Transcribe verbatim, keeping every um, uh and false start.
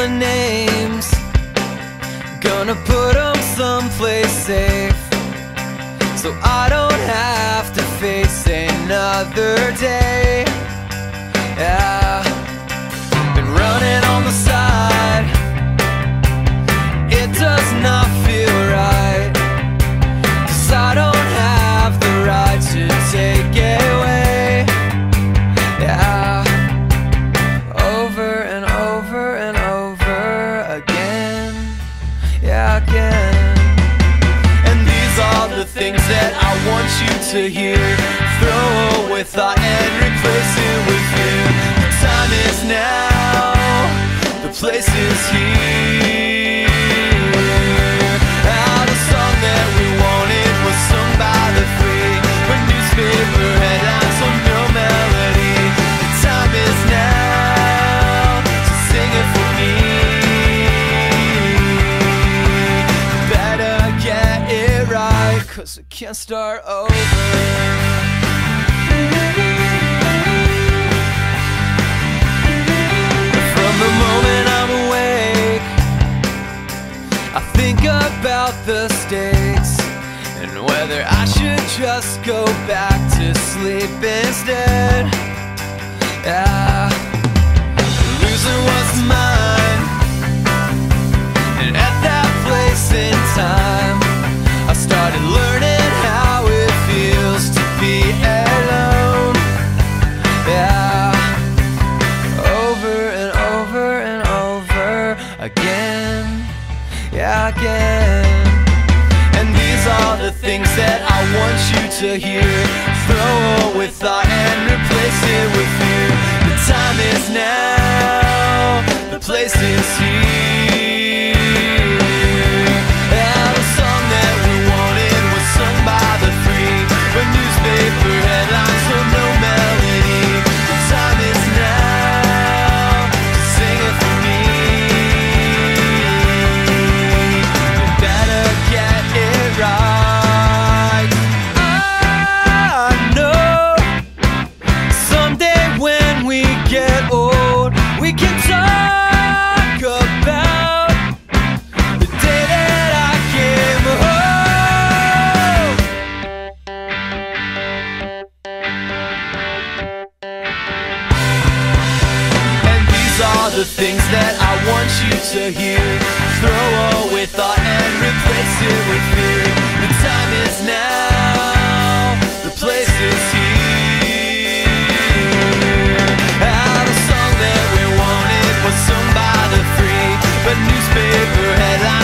calling names, gonna put them someplace safe, so I don't have to face another day. Yeah, been running on the side, it does not feel right, 'cause I don't have the right to take it away. Yeah, over and over and over again. Yeah, again. And these are the things that I want you to hear. Throw away thought and replace it with fear. The time is now, the place is here. Now the song that we wanted was sung by the free, but newspaper headlines so no melody. The time is now, so sing it for me. Better get it right, 'cause we can't start over. From the moment I'm awake, I think about the stakes and whether I should just go back to sleep instead. Yeah, losing what's mine, and at that place in time I started learning how it feels to be alone. Yeah, over and over and over again. Yeah, again. And these are the things that I want you to hear. Throw away thought and replace it with fear. The time is now, the place is here. Yeah, the song that we wanted was sung by the free, but newspaper headlines so no melody. The time is now, so sing it for me. You better get it right. I know someday when we get old, we can talk about the day that I came home. And these are the things that I want you to hear. Throw away thought and replace it with fear. The time is now, the place is here. Ah, the song that we wanted was sung by the free, but newspaper headlines